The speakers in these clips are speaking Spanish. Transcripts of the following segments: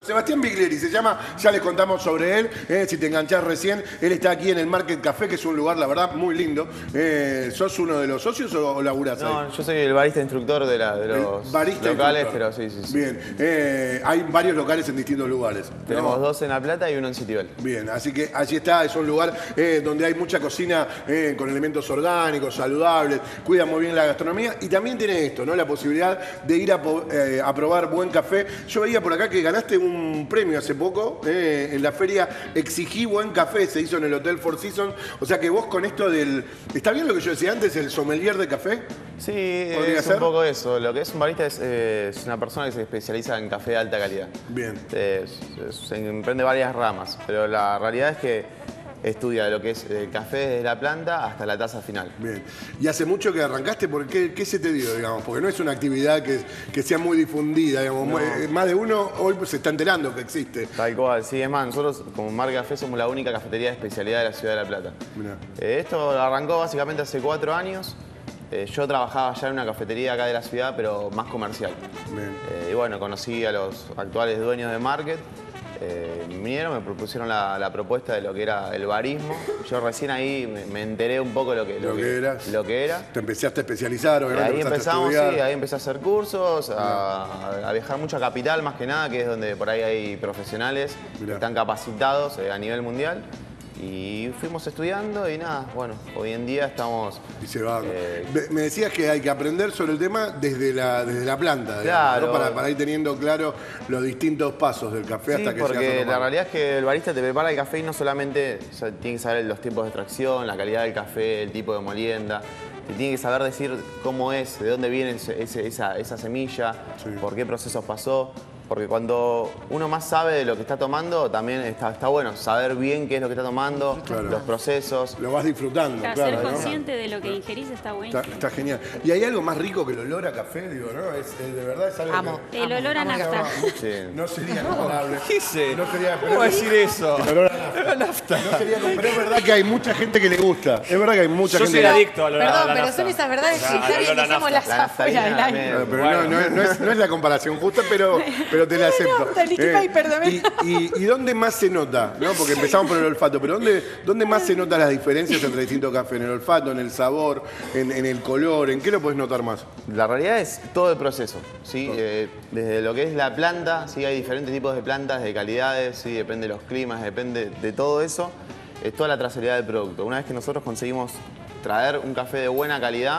Sebastián Bigleri se llama, ya les contamos sobre él, si te enganchás recién, él está aquí en el Market Café, que es un lugar, la verdad, muy lindo. ¿Sos uno de los socios o laburás ahí? No, yo soy el barista instructor de los locales, pero sí. Bien, hay varios locales en distintos lugares. Tenemos dos en La Plata y uno en Citibel. Bien, así que allí está, es un lugar donde hay mucha cocina con elementos orgánicos, saludables, cuida muy bien la gastronomía y también tiene esto, ¿no? La posibilidad de ir a probar buen café. Yo veía por acá que ganaste un premio hace poco en la feria Exigí Buen Café, se hizo en el Hotel Four Seasons. O sea que vos con esto del... ¿Está bien lo que yo decía antes, el sommelier de café? Sí, es un poco eso. Lo que es un barista es una persona que se especializa en café de alta calidad. Bien. Se emprende varias ramas, pero la realidad es que estudia lo que es el café desde la planta hasta la taza final. Bien. ¿Y hace mucho que arrancaste? ¿Qué se te dio, digamos? Porque no es una actividad que sea muy difundida, digamos. No. Más de uno hoy se está enterando que existe. Tal cual, sí. Es más, nosotros como Market Café somos la única cafetería de especialidad de la ciudad de La Plata. Esto arrancó básicamente hace 4 años. Yo trabajaba ya en una cafetería acá de la ciudad, pero más comercial. Y bueno, conocí a los actuales dueños de Market. Vinieron, me propusieron la propuesta de lo que era el barismo. Yo recién ahí me enteré un poco lo que era. Te empezaste a especializar, obviamente. Ahí empezamos, sí, ahí empecé a hacer cursos, a viajar mucho a Capital, más que nada, que es donde por ahí hay profesionales que están capacitados a nivel mundial. Y fuimos estudiando y nada, bueno, hoy en día estamos... Y se va. Me decías que hay que aprender sobre el tema desde la planta, claro, digamos, ¿no? Para ir teniendo claro los distintos pasos del café hasta que se haga. Porque la realidad es que el barista te prepara el café y no solamente tiene que saber los tiempos de extracción, la calidad del café, el tipo de molienda. Te tiene que saber decir cómo es, de dónde viene esa semilla, por qué procesos pasó. Porque cuando uno más sabe de lo que está tomando, también está bueno saber bien qué es lo que está tomando, los procesos. Lo vas disfrutando, claro. Ser consciente de lo que ingerís está buenísimo. Está genial. ¿Y hay algo más rico que el olor a café? Digo, ¿no? De verdad es algo el olor a nafta. No sería comparable. ¿Qué hice? No sería, ¿Cómo va a decir eso? El olor a nafta. No sería comparable. Pero es verdad que hay mucha gente que le gusta. Es verdad que hay mucha gente. Yo soy adicto al olor a nafta. Perdón, pero son esas verdades que está bien, dejemos las afuera del aire. Pero no es la comparación justa, pero te la acepto. ¿Y dónde más se nota? ¿No? Porque empezamos por el olfato, pero ¿dónde más se notan las diferencias entre distintos cafés? ¿En el olfato, en el sabor, en el color? ¿En qué lo puedes notar más? La realidad es todo el proceso, ¿sí? Desde lo que es la planta, ¿sí? Hay diferentes tipos de plantas, de calidades, ¿sí? Depende de los climas, depende de todo eso. Es toda la trazabilidad del producto. Una vez que nosotros conseguimos traer un café de buena calidad,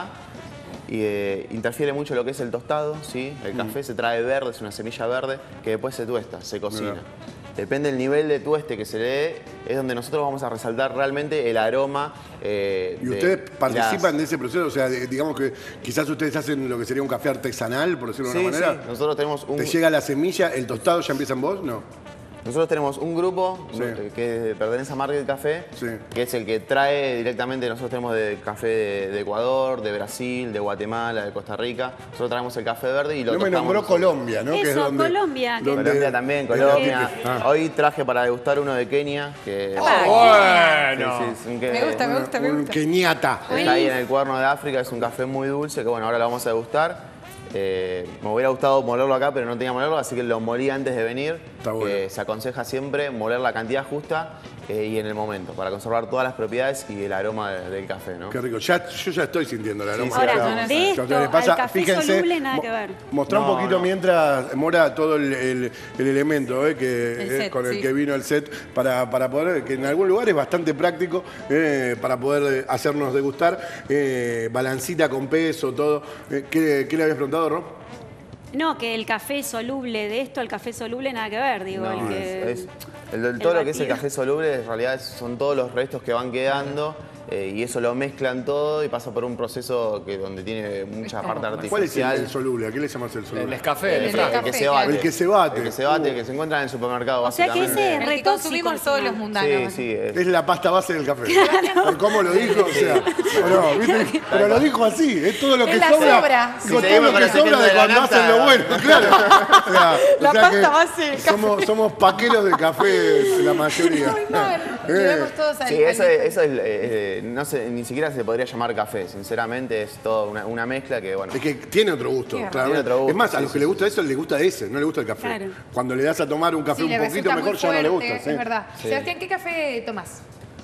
interfiere mucho lo que es el tostado, ¿sí? El café se trae verde, es una semilla verde que después se tuesta, se cocina. Depende del nivel de tueste que se le dé, es donde nosotros vamos a resaltar realmente el aroma. ¿Y ustedes participan de ese proceso? O sea, digamos que quizás ustedes hacen lo que sería un café artesanal, por decirlo de alguna manera. Sí, nosotros tenemos un... ¿Te llega la semilla, el tostado ya empieza en vos? No. Nosotros tenemos un grupo que pertenece a Market Café, que es el que trae directamente, nosotros tenemos de café de Ecuador, de Brasil, de Guatemala, de Costa Rica. Nosotros traemos el café verde y lo tostamos. No me nombró Colombia, ¿no? Eso, que es donde, Colombia. Colombia también, Colombia. Hoy traje para degustar uno de Kenia. Que bueno. Me gusta. Un keniata. Está ahí en el Cuerno de África, es un café muy dulce que bueno, ahora lo vamos a degustar. Me hubiera gustado molerlo acá, pero no tenía molerlo, así que lo molí antes de venir. Está bueno. Se aconseja siempre moler la cantidad justa y en el momento, para conservar todas las propiedades y el aroma del café, ¿no? Qué rico. Yo ya estoy sintiendo el aroma. Ahora, de esto al café soluble nada que ver. Mostrá un poquito mientras, Mora, todo el elemento con el que vino el set para poder, que en algún lugar es bastante práctico, para poder hacernos degustar. Balancita con peso, todo. ¿Qué le habías preguntado, Rob? No, que el café soluble, de esto al café soluble nada que ver, digo. Todo lo que es el café soluble en realidad son todos los restos que van quedando y eso lo mezclan todo y pasa por un proceso donde tiene mucha parte artificial. ¿Cuál es el soluble? ¿A qué le llamas el soluble? El Nescafé. El que se bate. El que se bate. El que se bate, que se encuentra en el supermercado, básicamente. O sea que ese es el que consumimos todos los mundanos. Sí. Es la pasta base del café. Por cómo lo dijo, o sea, ¿viste? Pero lo dijo así, es todo lo que sobra. Si todo lo que sobra de cuando hacen lo bueno, claro. La pasta base del café. Somos paqueros de café la mayoría. Llevamos todos ahí. Sí, eso es no sé, ni siquiera se podría llamar café, sinceramente es toda una mezcla que, bueno. Es que tiene otro gusto, Tiene claramente. otro gusto, Es más, a los sí, que le gusta eso, le gusta ese, no le gusta el café. Claro. Cuando le das a tomar un café Sí, le un poquito resulta mejor, muy ya no le fuerte, gusta. ¿sí? Es verdad. Sebastián, ¿qué café tomás?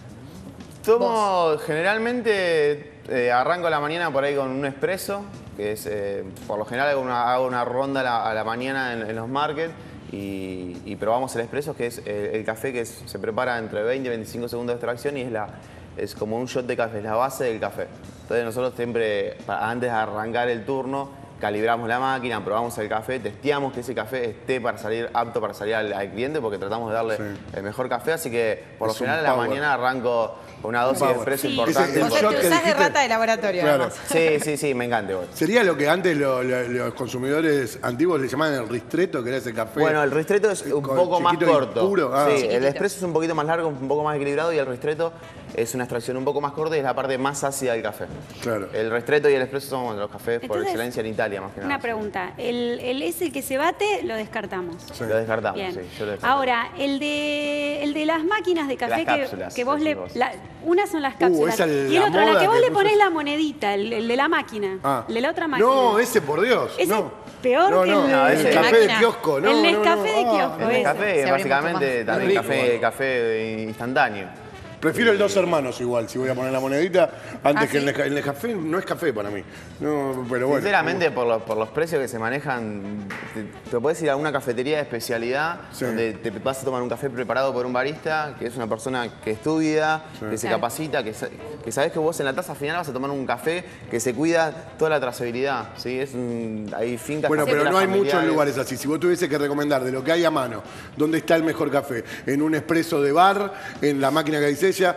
Tomo generalmente, arranco la mañana por ahí con un espresso, que es, por lo general hago una ronda a la mañana en los markets y probamos el espresso, que es el café que se prepara entre 20 y 25 segundos de extracción y es como un shot de café, es la base del café. Entonces nosotros siempre, antes de arrancar el turno, calibramos la máquina, probamos el café, testeamos que ese café esté apto para salir al cliente porque tratamos de darle el mejor café, así que por lo Es un general a la power. mañana arranco con una dosis de power. espresso Sí. importante. El O sea, shot te que usás de dijiste- rata de laboratorio. Claro. además. Sí, me encanta igual. Sería lo que antes los consumidores antiguos le llamaban el ristretto, que era ese café. Bueno, el ristretto es un con poco más chiquito y corto. puro. Ah. Sí, Chiquitito. el espresso es un poquito más largo, un poco más equilibrado y el ristretto es una extracción un poco más corta y es la parte más ácida del café. Claro. El ristretto y el espresso son los cafés por Entonces, excelencia en Italia más que nada. Una pregunta. El ese que se bate, lo descartamos. Sí. Lo descartamos, Bien. sí, yo lo descarto. Ahora, el de las máquinas de café Las cápsulas, que vos le... decís vos. Unas son las cápsulas. esa es y el la otro, la moda que vos que le puso- ponés la monedita, el de la máquina. Ah. El de la otra máquina. No, ese por Dios. Ese no. peor no, que no, No, el ese- café de máquina. kiosco. No, El no, Nescafé no. de kiosco, El ese. café Se es abre básicamente mucho también Rico, café, café instantáneo. Prefiero el Dos Hermanos igual, si voy a poner la monedita, antes Ah, que ¿sí? el Nescafé no es café para mí. No, pero bueno. Sinceramente, por los precios que se manejan, te puedes ir a una cafetería de especialidad Sí. donde te vas a tomar un café preparado por un barista, que es una persona que estudia, que se Claro. capacita, que sabes que vos en la taza final vas a tomar un café que se cuida toda la trazabilidad. ¿Sí? Hay fincas Bueno, pero cafeteras no hay muchos familiares. lugares así. Si vos tuviese que recomendar de lo que hay a mano, ¿dónde está el mejor café? ¿En un expreso de bar? ¿En la máquina que dice ella?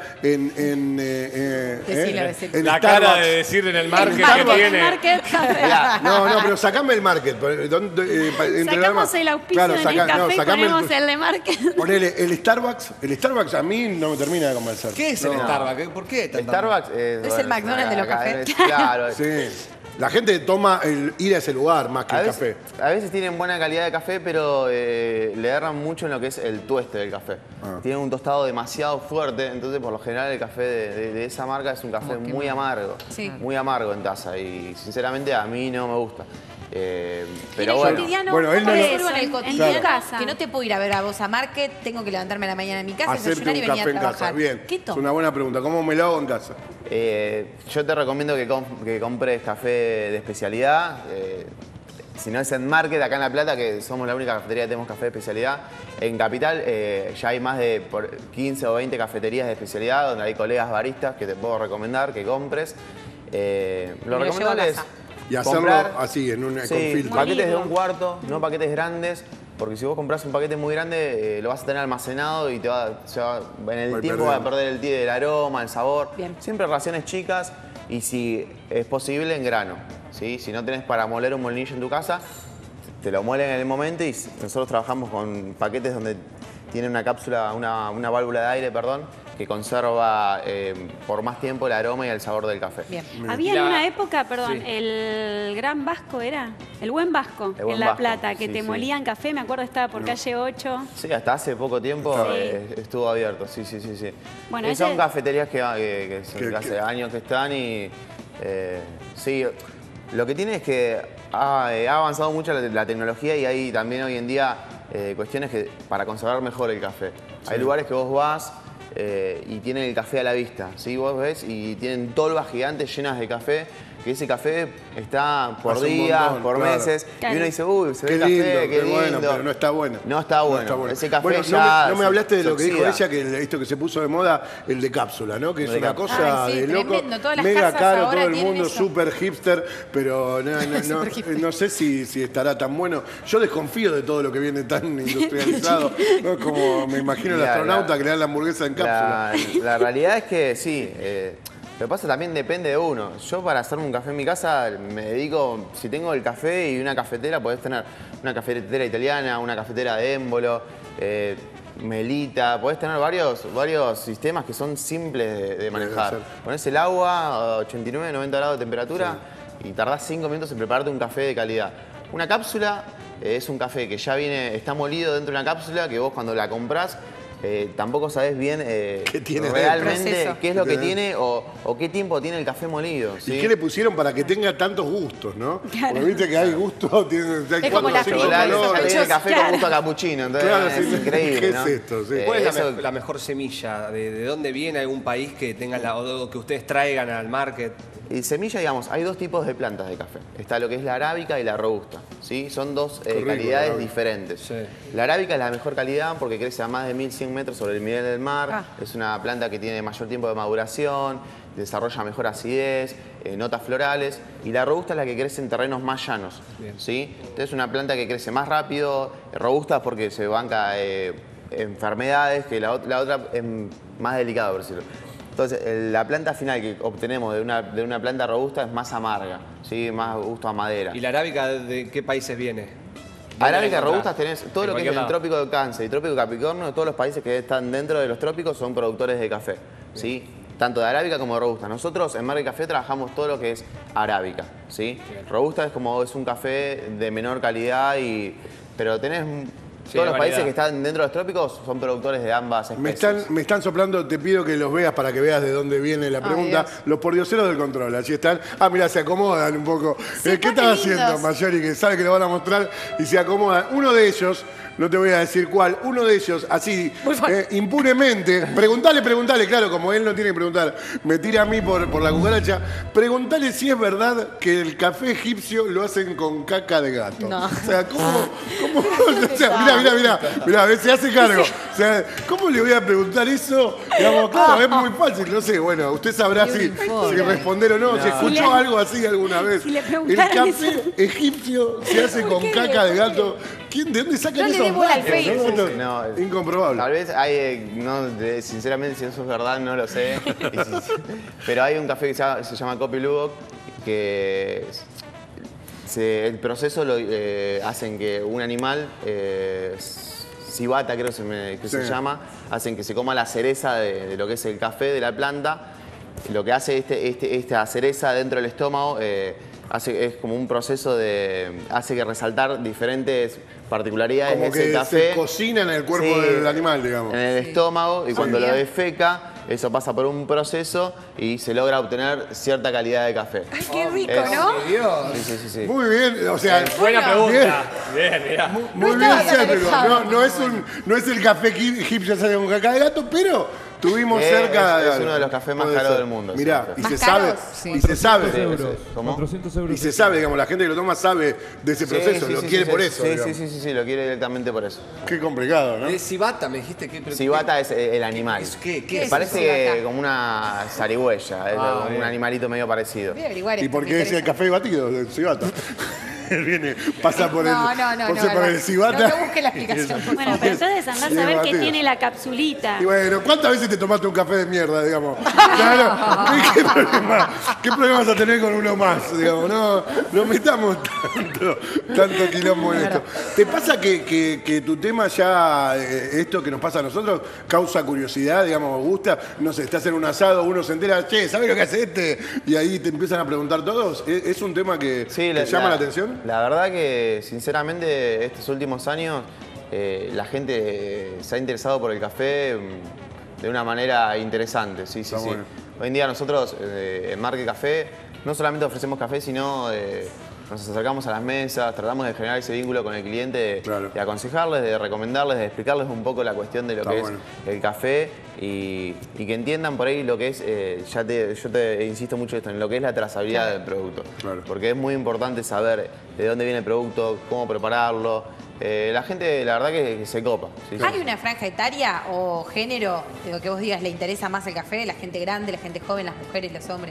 Decilo, decilo. en La Starbucks. cara de decir en el market que Market, tiene. Market Café. Mirá, No, pero sacame el market. Entre los Sacamos demás. el auspicio Claro, en saca- el café no, y sacame ponemos el de Market. Ponele el Starbucks. El Starbucks a mí no me termina de convencer. ¿Qué es el No. Starbucks? ¿Por qué? tanto- Starbucks Es el McDonald's de los acá cafés. Claro. Sí. La gente toma ir a ese lugar más que A el veces, café. a veces tienen buena calidad de café, pero le erran mucho en lo que es el tueste del café. Ah. Tienen un tostado demasiado fuerte, entonces por lo general el café de esa marca es un café muy amargo. Sí. Muy amargo en taza y sinceramente a mí no me gusta. En Pero el bueno, cotidiano, Bueno, él ¿cómo no lo- resuelvo en el En tu cotidiano? casa. Que no te puedo ir a ver a vos a Market, tengo que levantarme a la mañana en mi casa, Hacerte desayunar y un venir café a en trabajar. casa. Bien. ¿Qué Es tomo? una buena pregunta. ¿Cómo me lo hago en casa? yo te recomiendo que compres café de especialidad. Si no es en Market, acá en La Plata, que somos la única cafetería que tenemos café de especialidad. En Capital ya hay más de 15 o 20 cafeterías de especialidad donde hay colegas baristas que te puedo recomendar que compres. Lo llevo a recomendable es casa. Y hacerlo comprar, así, con sí, filtro. paquetes de Molirlo. un cuarto, no paquetes grandes, porque si vos compras un paquete muy grande lo vas a tener almacenado y en el Va a tiempo perder. va a perder el aroma, el sabor. Bien. Siempre raciones chicas y si es posible en grano. ¿Sí? Si no tenés para moler un molinillo en tu casa, te lo muelen en el momento y nosotros trabajamos con paquetes donde tiene una cápsula, una válvula de aire, perdón, que conserva por más tiempo el aroma y el sabor del café. Bien. Había en La- una época, perdón, Sí. el Gran Vasco era, el Buen Vasco, El Buen en La Vasco, Plata, que sí, te sí. molían café, me acuerdo estaba por calle 8. Sí, hasta hace poco tiempo Sí. estuvo abierto, sí. Bueno, Y son ese- cafeterías que Que- hace años que están y sí, lo que tiene es que ha avanzado mucho la tecnología y hay también hoy en día cuestiones para conservar mejor el café. Hay lugares que vos vas y tienen el café a la vista, ¿sí? Vos ves y tienen tolvas gigantes llenas de café, que ese café está por Hace un días, montón, por claro. meses, Claro. y uno dice, uy, se ve Qué el café, lindo, qué qué lindo. bueno, pero no está bueno. No está bueno. Ese café Bueno, ya no me hablaste de se lo que dijo oxida. ella, que esto que se puso de moda, el de cápsula, ¿no? Que es El de una cápsula. cosa Ay, sí, de loco. tremendo. Todas las Mega casas caro, ahora todo el tienen mundo eso. súper hipster, pero Súper hipster. no sé si estará tan bueno. Yo desconfío de todo lo que viene tan industrializado. ¿No? Es como me imagino el Mira, astronauta que le dan la hamburguesa en cápsula. La realidad es que sí. Lo que pasa también depende de uno. Yo para hacerme un café en mi casa me dedico, si tengo el café y una cafetera, podés tener una cafetera italiana, una cafetera de émbolo, melita, podés tener varios sistemas que son simples de manejar. ser. Ponés el agua a 89, 90 grados de temperatura y tardás 5 minutos en prepararte un café de calidad. Una cápsula es un café que ya está molido dentro de una cápsula que vos cuando la comprás tampoco sabes bien tiene realmente dentro? qué es lo que tiene o qué tiempo tiene el café molido. ¿sí? ¿Y qué le pusieron para que tenga tantos gustos, no? Porque viste que hay gustos, hay Es como 4 o la 5 película, Ya colores. tiene el café Claro. con gusto a capuchino, entonces Claro, es sí. increíble. ¿Qué ¿no? es esto? Sí. ¿Cuál es Eso- la mejor semilla? ¿De dónde viene algún país que tenga o que ustedes traigan al market? Y semilla, digamos, hay dos tipos de plantas de café. Está lo que es la arábica y la robusta. ¿sí? Son dos rico, la calidades arábica. diferentes. Sí. La arábica es la mejor calidad porque crece a más de 1100 metros sobre el nivel del mar. Es una planta que tiene mayor tiempo de maduración, desarrolla mejor acidez, notas florales. Y la robusta es la que crece en terrenos más llanos. ¿sí? Entonces es una planta que crece más rápido, robusta porque se banca enfermedades, que la otra es más delicada, por decirlo. Entonces, la planta final que obtenemos de una planta robusta es más amarga, ¿sí? Más gusto a madera. ¿Y la arábica de qué países viene? Arábica robusta tenés todo En lo que es cualquier el lado. trópico de Cáncer y trópico de Capricornio, todos los países que están dentro de los trópicos son productores de café, ¿sí? Tanto de arábica como de robusta. Nosotros en Market Café trabajamos todo lo que es arábica, ¿sí? Robusta es un café de menor calidad, pero tenés... Todos los variedad. países que están dentro de los trópicos son productores de ambas especies. Me están soplando, te pido que los veas para que veas de dónde viene la pregunta. Dios. Los pordioseros del control, allí están. Ah, mira, se acomodan un poco. Se ¿Qué ponen estás haciendo, lindos. Mayori? Que sabe que lo van a mostrar y se acomodan. Uno de ellos, no te voy a decir cuál, uno de ellos, así, impunemente, preguntale, claro, como él no tiene que preguntar, me tira a mí por la cucaracha, preguntale si es verdad que el café egipcio lo hacen con caca de gato. No. O sea, ¿cómo? O sea, mirá, a ver, se hace cargo. O sea, ¿cómo le voy a preguntar eso? Digamos, claro, es muy fácil, no sé, bueno, usted sabrá si responder o no, si escuchó algo así alguna vez. Si le El preguntaran café egipcio se hace con caca de gato. ¿De dónde sacan No le esos dé bola al datos? Facebook. No, Incomprobable. Tal vez hay, sinceramente, si eso es verdad, no lo sé. Pero hay un café que se llama Kopi Luwak, que el proceso lo hacen que un animal, civata creo que se llama, hacen que se coma la cereza de lo que es el café de la planta. Lo que hace esta cereza dentro del estómago es como un proceso hace que resaltar diferentes particularidades Como de ese que café. se cocina en el cuerpo Sí, del animal, digamos. en el estómago, y cuando lo bien. defeca, eso pasa por un proceso y se logra obtener cierta calidad de café. Ay, qué rico, Es- ¿no? Dios. Sí. Muy bien, o sea, Buena Bueno. pregunta. Bien, mirá. muy No bien, estaba tan Cétrico. alejado. No es el café egipcio sale con caca de gato, pero tuvimos cerca de es algo. uno de los cafés más Puede caros ser. del mundo. Mirá, ese y café. se ¿Más sabe, caros? Sí. y se sabe, euros. ¿Cómo? 400 euros. y se sabe, digamos, la gente que lo toma sabe de ese proceso, lo quiere por eso. Sí, digamos. sí, lo quiere directamente por eso. Qué complicado, ¿no? De cibata, me dijiste que... Civata es el animal. ¿Qué es? Parece civata? como una zarigüeya, es como un bien. animalito medio parecido. Voy a averiguar ¿Y esto, por me qué es el interesa. café batido del cibata? Él viene, pasa por No, el, no, pasa por el cibata. No busque la explicación, por Bueno, favor. pero entonces andás Sí, a ver qué batido. tiene la capsulita. Y bueno, ¿cuántas veces te tomaste un café de mierda, digamos? Claro, ¿qué problema vas a tener con uno más, digamos? No metamos tanto quilombo en esto. ¿Te pasa que tu tema ya, esto que nos pasa a nosotros, causa curiosidad, digamos, gusta? No sé, estás en un asado, uno se entera, che, ¿sabes lo que hace este? Y ahí te empiezan a preguntar todos. ¿Es un tema que te llama la atención? La verdad que, sinceramente, estos últimos años la gente se ha interesado por el café de una manera interesante. Sí. bueno. Hoy en día nosotros en Market Café no solamente ofrecemos café, sino nos acercamos a las mesas, tratamos de generar ese vínculo con el cliente, Claro. de aconsejarles, de recomendarles, de explicarles un poco la cuestión de lo Está que bueno. es el café y que entiendan por ahí lo que es, yo te insisto mucho esto, en lo que es la trazabilidad del producto. Claro. Porque es muy importante saber de dónde viene el producto, cómo prepararlo. La gente, la verdad que se copa. Sí. ¿Hay una franja etaria o género de lo que vos digas le interesa más el café? ¿La gente grande, la gente joven, las mujeres, los hombres?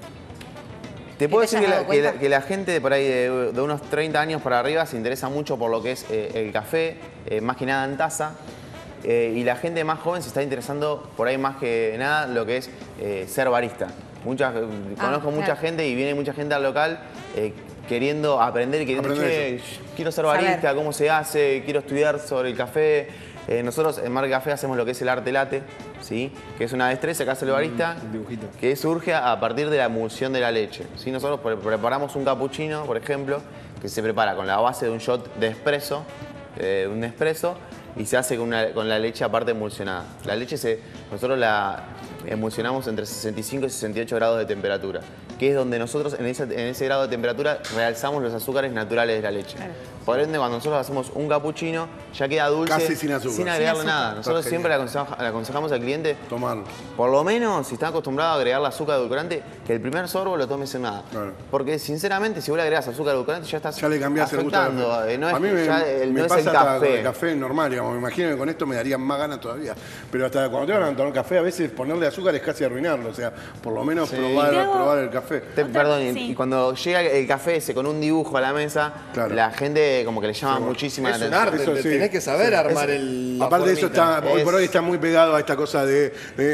Te puedo ¿Que te decir hayas dado cuenta? que la gente por ahí de unos 30 años para arriba se interesa mucho por lo que es el café, más que nada en taza. Y la gente más joven se está interesando por ahí más que nada lo que es ser barista. Conozco mucha claro. gente y viene mucha gente al local queriendo aprender y queriendo, Aprender che, quiero ser barista, Saber. cómo se hace, quiero estudiar sobre el café. Nosotros en Market Café hacemos lo que es el arte latte, ¿sí? Que es una destreza que hace el barista, dibujito. que surge a partir de la emulsión de la leche. ¿sí? Nosotros preparamos un cappuccino, por ejemplo, que se prepara con la base de un shot de espresso, y se hace con la leche aparte emulsionada. La leche nosotros la emulsionamos entre 65 y 68 grados de temperatura, que es donde nosotros en ese grado de temperatura realzamos los azúcares naturales de la leche. Claro. Por ende, cuando nosotros hacemos un cappuccino, ya queda dulce. Casi sin azúcar. Sin agregarle Sin azúcar. nada. Nosotros siempre le aconsejamos al cliente, Tomarlo. por lo menos, si está acostumbrado a agregarle azúcar edulcorante, que el primer sorbo lo tome sin nada. Claro. Porque, sinceramente, si vos le agregás azúcar edulcorante, ya estás Ya le cambiás el gusto. afectando. No A mí me es pasa el hasta con café. el café normal, digamos. Me imagino que con esto me darían más ganas todavía. Pero hasta cuando te van a tomar café, a veces ponerle azúcar es casi arruinarlo. O sea, por lo menos probar el café. Perdón, Sí. y cuando llega el café ese con un dibujo a la mesa, Claro. la gente como que le llama muchísima Es un atención. arte, Eso sí. tenés que saber armar el. la Aparte de eso, formita. hoy por hoy está muy pegado a esta cosa del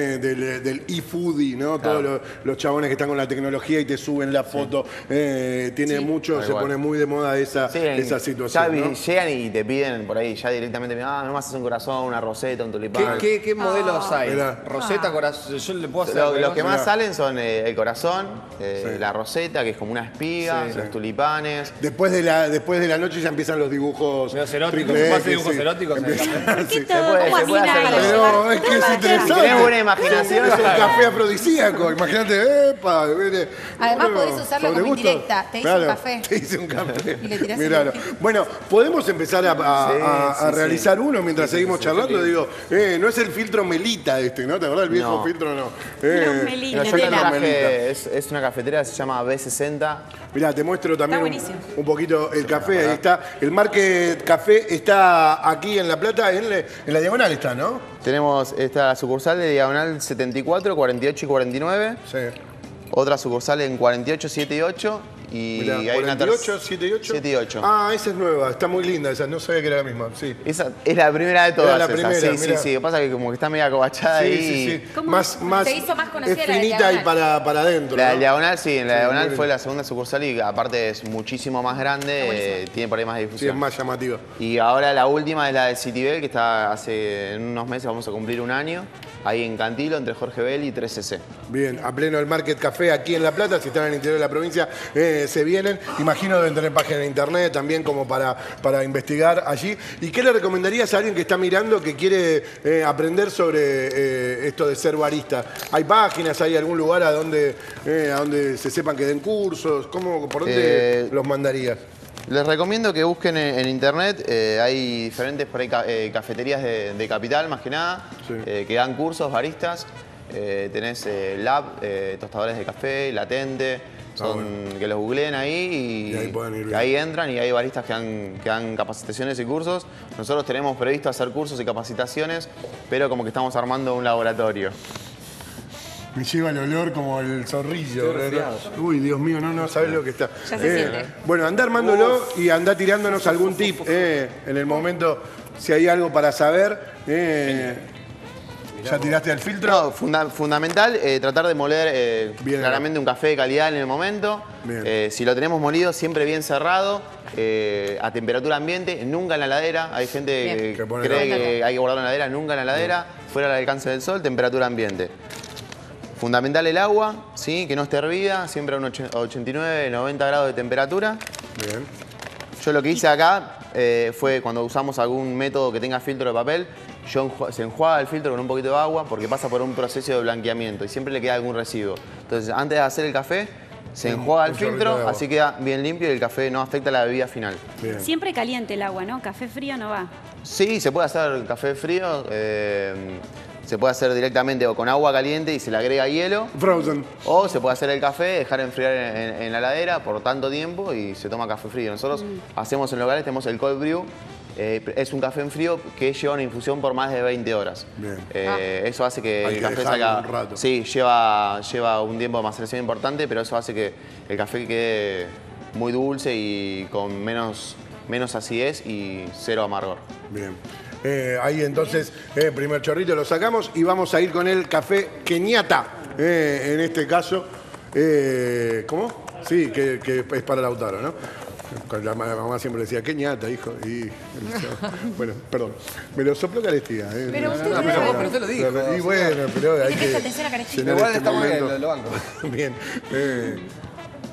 e-foodie, ¿no? Claro. Todos los chabones que están con la tecnología y te suben la foto. Tiene mucho, Tal se cual. pone muy de moda esa situación. Ya ¿no? llegan y te piden por ahí, ya directamente, no me haces un corazón, una roseta, un tulipán. ¿Qué modelos hay? Mirá. Roseta, corazón. Yo le puedo hacer. Los que más Mirá. salen son el corazón, la roseta, que es como una espiga, Sí. los tulipanes. Después de la noche ya empiezan los dibujos. Medio eróticos, triple ¿se puede X, hacer dibujos eróticos en el Empiezan- ¿Por qué sí. todo? puede- ¿Cómo se puede así hacer nadie? Pero es que es interesante. Si tenés buena imaginación, Es un café afrodisíaco. Imagínate, epa. Además, bueno, podés usarlo sobre como gusto. indirecta. Te hice un café. Te hice un café. Y le tirás Miralo. el- Bueno, podemos empezar a Sí, realizar uno mientras seguimos charlando. Digo, no es el filtro Melita ¿no? ¿Te acordás? El viejo No. filtro no. Los Melita. Pero yo Melita. lo traje, es una cafetera que se llama B60. Mirá, te muestro también buenísimo. un poquito el café. Ahí está. El Market Café está aquí en La Plata, en la diagonal está, ¿no? Tenemos esta sucursal de diagonal 74, 48 y 49. Sí. Otra sucursal en 48, 7 y 8. Y Mirá, hay una 48, 7 y 8. 7 y 8. Ah, esa es nueva, está muy linda esa, no sabía que era la misma, sí. Esa es la primera de todas. Era la esa. primera, Sí, mirá. sí. Lo que pasa es que como que está media acobachada Sí, ahí. sí, sí. ¿Cómo? Más, Se hizo más conocida es la de finita y diagonal. para adentro. La ¿no? del diagonal, sí, en la diagonal muy fue linda. la segunda sucursal y aparte es muchísimo más grande, tiene por ahí más Sí, es difusión. más llamativa. Y ahora la última es la de Citibel, que está en unos meses vamos a cumplir un año, ahí en Cantilo, entre Jorge Bell y 3CC. Bien, a pleno el Market Café aquí en La Plata, si están en el interior de la provincia, se vienen. Imagino deben tener página de internet también como para investigar allí. ¿Y qué le recomendarías a alguien que está mirando que quiere aprender sobre esto de ser barista? ¿Hay páginas, hay algún lugar a donde se sepan que den cursos? ¿Por dónde los mandarías? Les recomiendo que busquen en internet, hay diferentes por ahí, cafeterías de Capital, más que nada, Sí. que dan cursos, baristas. Tenés Lab, tostadores de café, Latente, que los googleen ahí Y ahí pueden ir y bien. ahí entran y hay baristas que dan capacitaciones y cursos. Nosotros tenemos previsto hacer cursos y capacitaciones, pero como que estamos armando un laboratorio. Me lleva el olor como el zorrillo. Estoy resfriado. Uy, Dios mío, no sabes lo que está. Ya se siente. Bueno, anda armándolo y anda tirándonos algún tip en el momento, si hay algo para saber. ¿Ya tiraste al filtro? No, fundamental tratar de moler Bien. claramente un café de calidad en el momento. Bien. Si lo tenemos molido, siempre bien cerrado, a temperatura ambiente, nunca en la heladera. Hay gente Bien. que Que pone cree la- que hay que guardarlo en la heladera, nunca en la heladera, fuera del alcance del sol, temperatura ambiente. Fundamental el agua, ¿sí? Que no esté hervida, siempre a un 89, 90 grados de temperatura. Bien. Yo lo que hice acá fue cuando usamos algún método que tenga filtro de papel, se enjuaga el filtro con un poquito de agua porque pasa por un proceso de blanqueamiento y siempre le queda algún residuo. Entonces, antes de hacer el café, se enjuaga el un chorrito de filtro, agua. así queda bien limpio y el café no afecta a la bebida final. Bien. Siempre caliente el agua, ¿no? Café frío no va. Sí, se puede hacer café frío, se puede hacer directamente o con agua caliente y se le agrega hielo. Frozen. O se puede hacer el café, dejar enfriar en la heladera por tanto tiempo y se toma café frío. Nosotros hacemos en locales, tenemos el cold brew. Es un café en frío que lleva una infusión por más de 20 horas. Bien. Eso hace que Hay el que café dejarlo salga... un rato. Sí, lleva un tiempo de maceración importante, pero eso hace que el café quede muy dulce y con menos acidez y cero amargor. Bien. Ahí entonces, primer chorrito lo sacamos y vamos a ir con el café Kenyatta. En este caso, ¿cómo? Sí, que es para Lautaro, ¿no? La mamá siempre decía, Kenyatta, hijo. Bueno, perdón. Me lo sopló Carestía. Pero usted No, pero usted lo dijo, Y bueno, pero hay Presta que atención a Carestía. llenar Igual este está muy bien, momento. lo banco. Bien.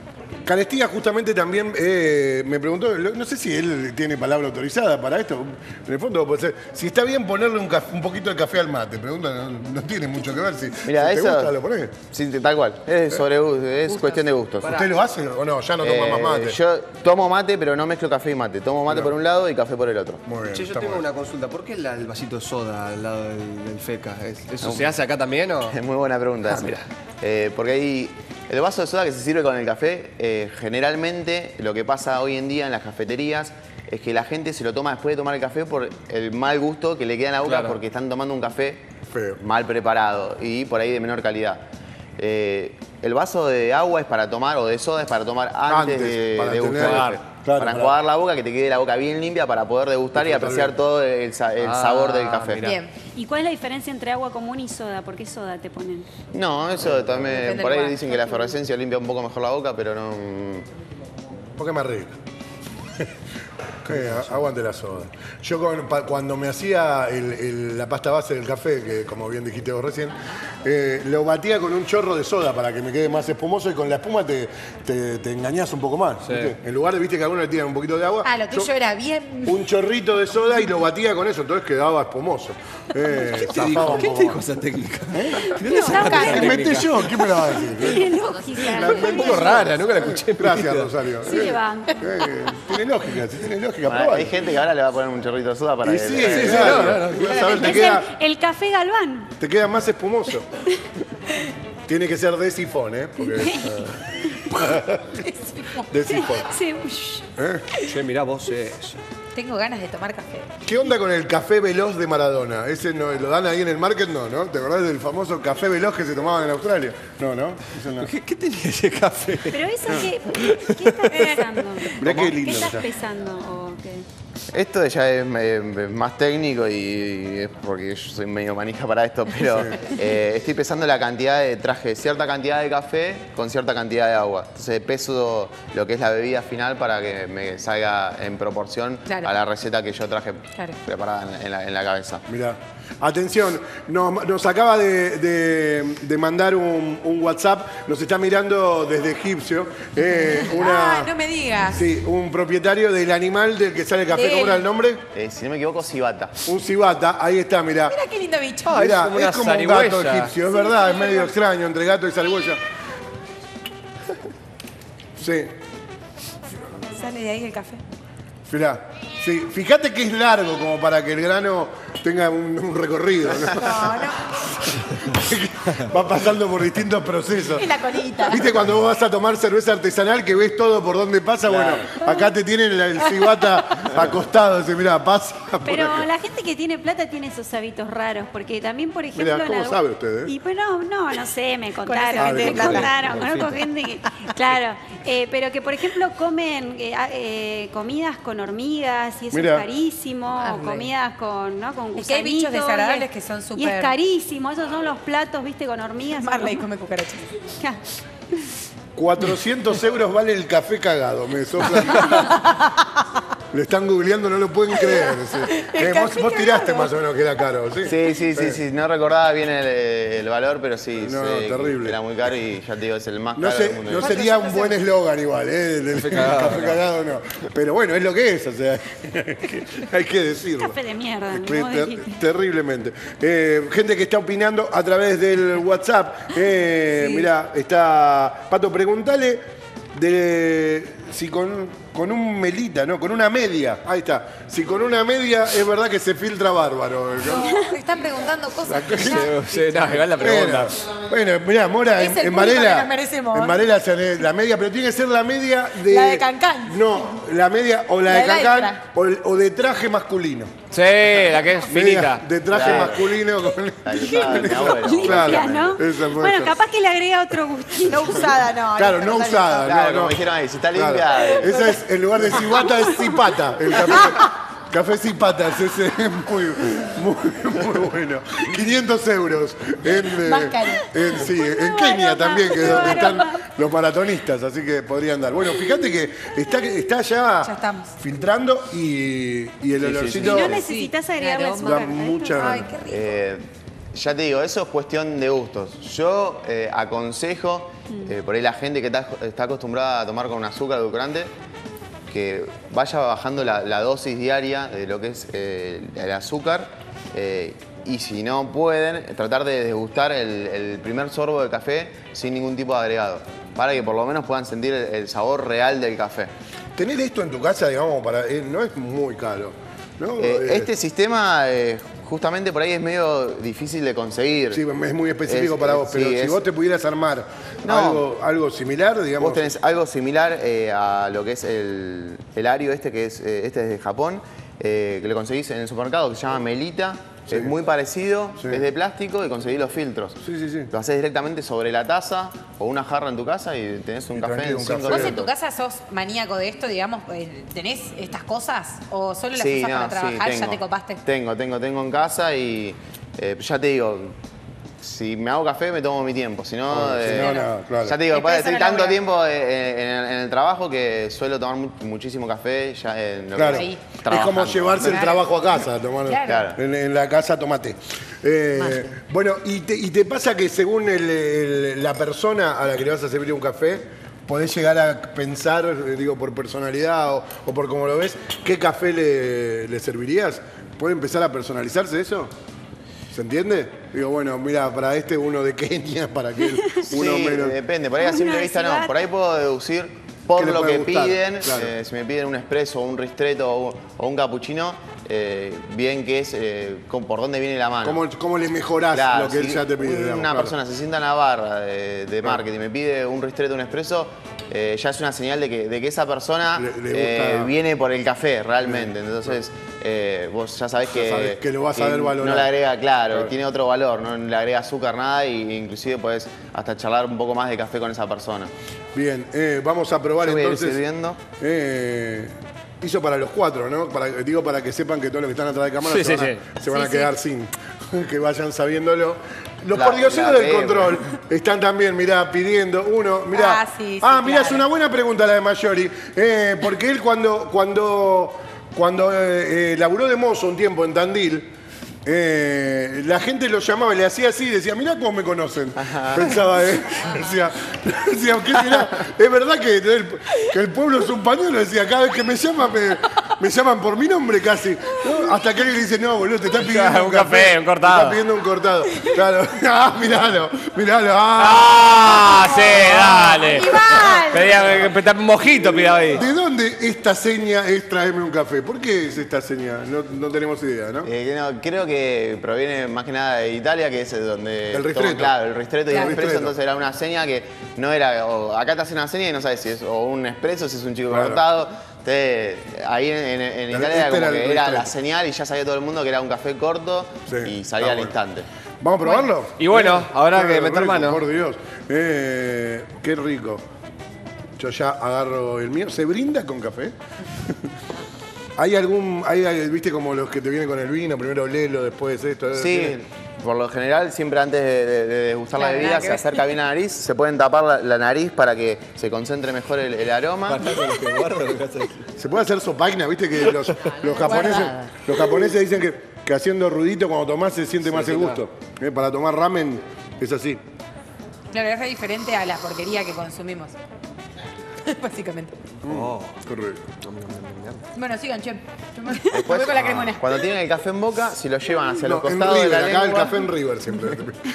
Calestía justamente también me preguntó, no sé si él tiene palabra autorizada para esto, en el fondo puede ser, si está bien ponerle un poquito de café al mate, pregunta, no tiene mucho que ver, si, Mira, si te eso, gusta lo ponés. Sí, tal cual, es cuestión de gustos. ¿Usted lo hace o no? Ya no toma más mate. Yo tomo mate, pero no mezclo café y mate. Tomo mate por un lado y café por el otro. Muy bien, Che, yo está tengo muy bien. una consulta. ¿Por qué el vasito de soda al lado del feca? ¿Eso se hace acá también o...? Es muy buena pregunta esa. Mira. Porque hay el vaso de soda que se sirve con el café, generalmente lo que pasa hoy en día en las cafeterías es que la gente se lo toma después de tomar el café por el mal gusto que le queda en la boca Claro. porque están tomando un café Feo. mal preparado y por ahí de menor calidad. El vaso de agua es para tomar, o de soda es para tomar antes, Antes, para de tener- degustar. claro, para para- enjuagar la boca, que te quede la boca bien limpia para poder degustar y Disfrutar apreciar bien. todo el sabor del café. mirá. Bien. ¿Y cuál es la diferencia entre agua común y soda? ¿Por qué soda te ponen? No, eso también, Depende por del ahí lugar. dicen que la efervescencia limpia un poco mejor la boca, pero no... Porque es más rico. Aguante la soda. Yo cuando me hacía la pasta base del café, que como bien dijiste vos recién, lo batía con un chorro de soda para que me quede más espumoso y con la espuma te engañás un poco más. Sí. ¿viste? En lugar de, viste que algunos le tiran un poquito de agua. Ah, lo tuyo yo era bien. un chorrito de soda y lo batía con eso, entonces quedaba espumoso. Zafaba un ¿Quién poco te dijo más. esa técnica? La inventé yo, ¿quién me la va a decir? Tiene lógica. La inventé Un poco yo. rara, nunca la escuché. Gracias, Rosario. Sí, le van. Tiene lógica, sí tiene lógica. Ah, probá. hay gente que ahora le va a poner un chorrito de soda para Y que... sí, sí, claro. no, Vas a ver, te Es queda, el café galván. te queda más espumoso. Tiene que ser de sifón, ¿eh? Porque, de sifón. Sí. Che, mirá vos eso. Tengo ganas de tomar café. ¿Qué onda con el café veloz de Maradona? ¿Ese no, lo dan ahí en el market? No, ¿no? ¿Te acordás del famoso café veloz que se tomaban en Australia? No, ¿no? Eso no. ¿Qué tenía ese café? Pero eso, ¿qué estás pesando? Mirá qué ¿Qué lindo. estás ya. pesando? ¿O qué? Esto ya es más técnico y es porque yo soy medio manija para esto, pero estoy pesando la cantidad traje cierta cantidad de café con cierta cantidad de agua. Entonces peso lo que es la bebida final para que me salga en proporción Claro. a la receta que yo traje Claro. preparada en la cabeza. Mirá. Atención, nos acaba de mandar un WhatsApp, nos está mirando desde Egipcio. Ah, no me digas. Sí, un propietario del animal del que sale el café. De ¿Cómo era él. el nombre? Si no me equivoco, cibata. Un cibata, ahí está, mirá. Mira qué lindo bicho. Ah, Mirá, es como una es como un gato zarigüeya. egipcio, es verdad, es medio extraño entre gato y zarigüeya. Sí, Sale de ahí el café. mirá. Sí, fíjate que es largo como para que el grano tenga un recorrido, ¿no? No, no. Va pasando por distintos procesos. Es la colita. ¿Viste cuando vos vas a tomar cerveza artesanal que ves todo por dónde pasa? Bueno, acá te tienen el cibata acostado, así, mirá, pasa. por Pero acá. la gente que tiene plata tiene esos hábitos raros, porque también, por ejemplo... Mirá, ¿cómo en sabe usted, eh? Y bueno, no sé, me Conoce gente contaron, de me plata. contaron, conozco gente que... Claro, pero que, por ejemplo, comen comidas con hormigas y eso Mirá. es carísimo, Ah, o comidas con, ¿no? con Es que hay bichos gusanitos, desagradables y que son Y súper- es carísimo, esos son los platos, viste, con hormigas. Marley come cucarachas. 400 euros vale el café cagado, me soplan. Lo están googleando, no lo pueden creer. Sí. Vos tiraste más o menos que era caro, ¿sí? Sí. No recordaba bien el valor, pero sí. No, sé que terrible. era muy caro y ya te digo, es el más No, caro del mundo. no sería un buen eslogan igual, ¿eh? El café cagado no. Pero bueno, es lo que es, o sea, hay que decirlo. Café de mierda, como vos dijiste. Terriblemente. Gente que está opinando a través del WhatsApp. Mirá, está Pato, preguntale si con un melita, ¿no? Con una media. Ahí está. Si con una media es verdad que se filtra bárbaro. ¿no? No, están preguntando cosas que Sí, ya... Sí, no, igual la pregunta. Bueno, mirá, Mora, Es el en público que Varela. nos merecemos. En Varela se la media, pero tiene que ser la media de. La de Cancán. No, la media o la La de de la Cancán extra. o de traje masculino. Sí, la que es Media finita. de traje Claro. masculino con. Mi abuelo. Claro, Limpia, ¿no? esa puede Bueno, ser. capaz que le agrega otro gustito. No usada, no. Claro, esta no sale usada, Claro, no, como no. dijeron ahí, si está Claro. limpia... Esa es, en lugar de cibata, es cipata. El café. Café Cipatas, ese es muy bueno. 500 euros. Más caro. En Kenia también, que es donde están los maratonistas, así que podrían dar. Bueno, fíjate que está ya estamos. filtrando y el sí, olorcito Y no necesitas agregarle Claro. azúcar. da mucha Ay, gana. qué rico. Ya te digo, eso es cuestión de gustos. Yo aconsejo, por ahí la gente que está acostumbrada a tomar con azúcar edulcorante, que vaya bajando la dosis diaria de lo que es el azúcar. Y si no pueden, tratar de degustar el primer sorbo de café sin ningún tipo de agregado, para que por lo menos puedan sentir el sabor real del café. Tener esto en tu casa, digamos, no es muy caro, ¿no? Este sistema, justamente por ahí es medio difícil de conseguir. Sí, es muy específico para vos, pero si vos te pudieras armar algo similar, digamos... Vos tenés algo similar a lo que es el Ario que es de Japón, que lo conseguís en el supermercado, que se llama Melita. Sí. Es muy parecido, es de plástico y conseguís los filtros. Sí. Lo haces directamente sobre la taza o una jarra en tu casa y tenés un café en 5 minutos. ¿Vos en tu casa sos maníaco de esto, digamos? ¿Tenés estas cosas? ¿O solo las usás para trabajar? ¿Ya te copaste? Tengo en casa y ya te digo, si me hago café me tomo mi tiempo, si no, claro. Ya te digo, estoy tanto tiempo en el trabajo que suelo tomar muchísimo café ya en lo claro. que es como llevarse el trabajo a casa, tomar en la casa tomate. Bueno, y te pasa que según la persona a la que le vas a servir un café, podés llegar a pensar, digo, por personalidad o por cómo lo ves, ¿qué café le servirías? ¿Puede empezar a personalizarse eso? ¿Se entiende? Digo, bueno, mira, para uno de Kenia, para aquel uno menos. Depende, por ahí a simple vista no. Por ahí puedo deducir por lo que piden. Claro. Si me piden un espresso, un ristretto o un cappuccino, bien que es por dónde viene la mano. ¿Cómo le mejorás lo que él ya te pide? Una persona se sienta en la barra de marketing y me pide un ristretto, un espresso, ya es una señal de que esa persona viene por el café realmente. Entonces, vos ya sabés que lo vas a ver valorar. No le agrega, claro, tiene otro valor, no le agrega azúcar, nada, y inclusive podés hasta charlar un poco más de café con esa persona. Bien, vamos a probar entonces. Sirviendo. Hizo para los 4, ¿no? Para que sepan que todos los que están atrás de cámara se van a quedar sin. Que vayan sabiéndolo. Los pordioseros del control están también, mirá, pidiendo uno. Mirá, mirá, claro. Es una buena pregunta la de Mayori. Porque él cuando laburó de mozo un tiempo en Tandil, la gente lo llamaba, le hacía así y decía, mirá cómo me conocen. Pensaba, decía, ¿qué será? Es verdad que el pueblo es un pañuelo, decía, cada vez que me llaman, me llaman por mi nombre casi. ¿No? Hasta que alguien le dice, no, boludo, te están pidiendo un café, un cortado. Te están pidiendo un cortado. Claro. Miralo. Sí, dale. Pedía un mojito, pida ahí. ¿De dónde esta seña es tráeme un café? ¿Por qué es esta seña? No tenemos idea, ¿no? Creo que proviene más que nada de Italia, que es donde... El ristretto. Claro, el ristretto y el espresso, entonces era una seña que no era... acá te hacen una seña y no sabes si es o un espresso, si es un chico cortado. Entonces, ahí en Italia era como que era la señal y ya sabía todo el mundo que era un café corto y salía al instante. ¿Vamos a probarlo? Y bueno, habrá que meter mano. Por Dios. Qué rico. Yo ya agarro el mío. ¿Se brinda con café? ¿Hay viste, como los que te vienen con el vino, primero olelo, después esto? Sí, por lo general, siempre antes de degustar la bebida, se acerca bien a la nariz, se pueden tapar la nariz para que se concentre mejor el aroma. Se puede hacer sopaina, viste que los japoneses dicen que haciendo ruidito cuando tomás se siente más el gusto. Para tomar ramen es así. Claro, es re diferente a la porquería que consumimos. Básicamente. Correcto. Bueno, sigan, che. Voy con la cremona. Cuando tienen el café en boca, si lo llevan hacia los costados en River, de la lengua... Acá el café en River siempre.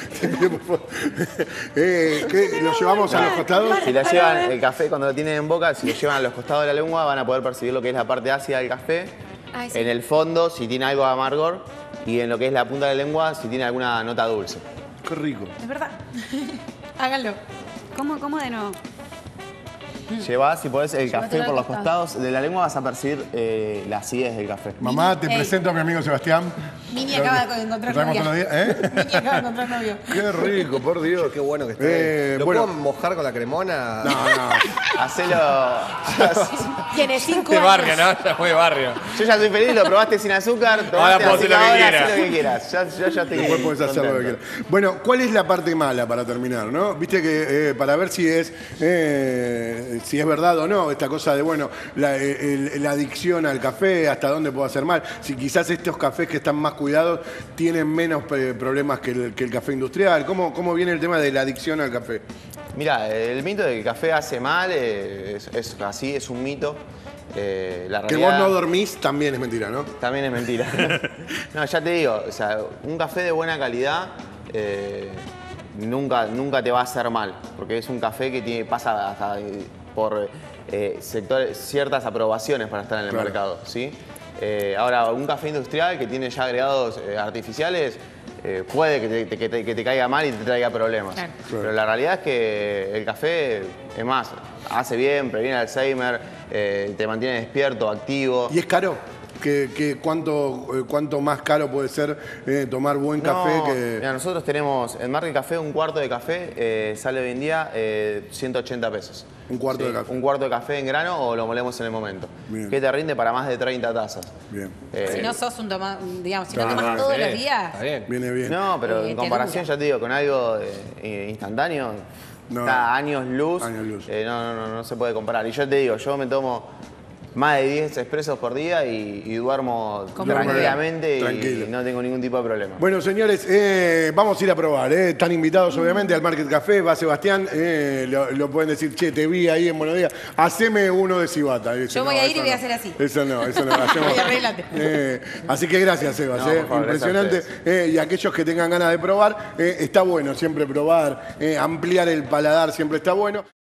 ¿Qué? ¿Lo llevamos a los costados? Si lo llevan el café cuando lo tienen en boca, si lo llevan a los costados de la lengua, van a poder percibir lo que es la parte ácida del café. En el fondo, si tiene algo de amargor. Y en lo que es la punta de la lengua, si tiene alguna nota dulce. Qué rico. Es verdad. Háganlo. ¿Cómo de nuevo? Llevás, si podés, el café por los costados de la lengua, vas a percibir la acidez del café. Mamá, te presento a mi amigo Sebastián. Mini acaba de encontrar novio. Mini acaba de encontrar novio. Qué rico, por Dios. Qué bueno que está. ¿Lo puedo mojar con la cremona? No. Hacelo... Tiene 5 años. De barrio, ¿no? Ya fue de barrio. Yo ya estoy feliz, lo probaste sin azúcar. Ahora puedo hacer lo que quieras. Yo ya estoy Después podés hacer lo que quieras. Bueno, ¿cuál es la parte mala para terminar, no? Viste que para ver si es verdad o no, esta cosa de, la adicción al café, hasta dónde puede hacer mal. Si quizás estos cafés que están más cuidados, tienen menos problemas que el café industrial. ¿Cómo viene el tema de la adicción al café? Mira, el mito de que el café hace mal es así, es un mito. La realidad, Que vos no dormís también es mentira, ¿no? También es mentira. No, ya te digo, o sea, un café de buena calidad nunca te va a hacer mal, porque es un café que pasa hasta por ciertas aprobaciones para estar en el mercado, ¿sí? Ahora, un café industrial que tiene ya agregados artificiales, puede que te caiga mal y te traiga problemas. Claro. Pero la realidad es que el café, es más, hace bien, previene Alzheimer, te mantiene despierto, activo. ¿Y es caro? ¿Cuánto más caro puede ser tomar buen café que...? Mira, nosotros tenemos en Market Café un cuarto de café, sale hoy en día 180 pesos. Un cuarto de café. Un cuarto de café en grano o lo molemos en el momento. Bien. Que te rinde para más de 30 tazas. Bien. Si no sos digamos, si no Claro, tomás todos los días. Está bien. Viene bien. No, pero en te comparación, dura. ya te digo, con algo instantáneo, No. está años luz. Años luz. No se puede comparar. Y yo te digo, yo me tomo más de 10 expresos por día y duermo tranquilamente Tranquilo. y no tengo ningún tipo de problema. Bueno, señores, vamos a ir a probar. Están invitados, obviamente, al Market Café. Va Sebastián, lo pueden decir, che, te vi ahí en Buenos Días. Haceme uno de cibata. Dice, Yo voy a ir y eso voy a no. hacer así. Eso no. Hacemos- Y arreglate. así que gracias, Sebas. No, por favor, Impresionante. gracias Y aquellos que tengan ganas de probar, está bueno siempre probar. Ampliar el paladar siempre está bueno.